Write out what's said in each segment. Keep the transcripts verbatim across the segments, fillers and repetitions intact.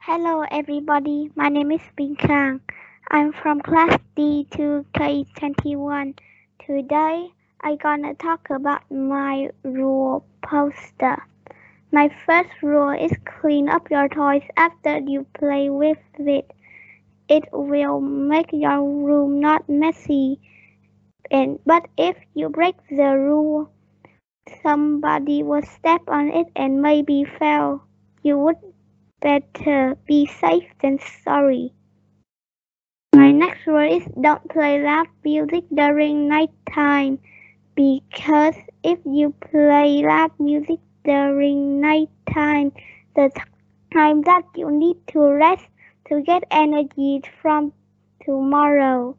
Hello everybody, my name is Ping Kang. I'm from class D two K twenty-one. Today I gonna talk about my rule poster. My first rule is clean up your toys after you play with it. It will make your room not messy. And but if you break the rule, somebody will step on it and maybe fail. You would better be safe than sorry. My next rule is don't play loud music during nighttime because if you play loud music during nighttime, the time that you need to rest to get energy from tomorrow,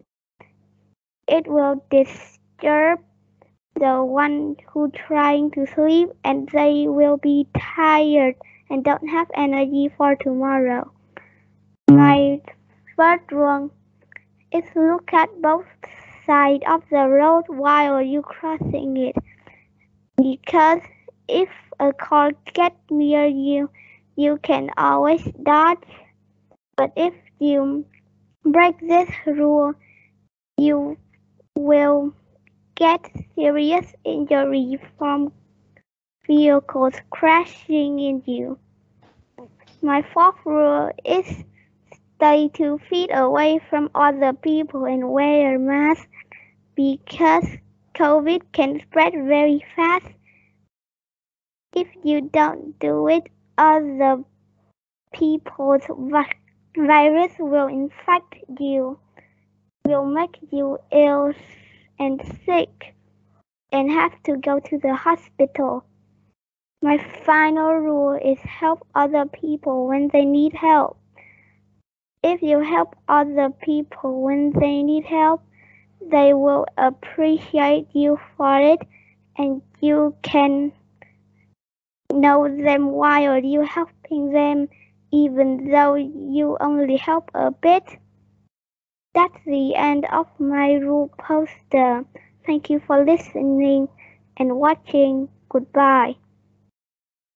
it will disturb the one who trying to sleep and they will be tired and don't have energy for tomorrow. My third rule is look at both sides of the road while you crossing it. Because if a car gets near you, you can always dodge. But if you break this rule, you will get serious injury from vehicles crashing in you. My fourth rule is stay two feet away from other people and wear a mask because COVID can spread very fast. If you don't do it, other people's virus will infect you, will make you ill and sick, and have to go to the hospital. My final rule is help other people when they need help. If you help other people when they need help, they will appreciate you for it and you can know them while you helping them even though you only help a bit. That's the end of my rule poster. Thank you for listening and watching. Goodbye.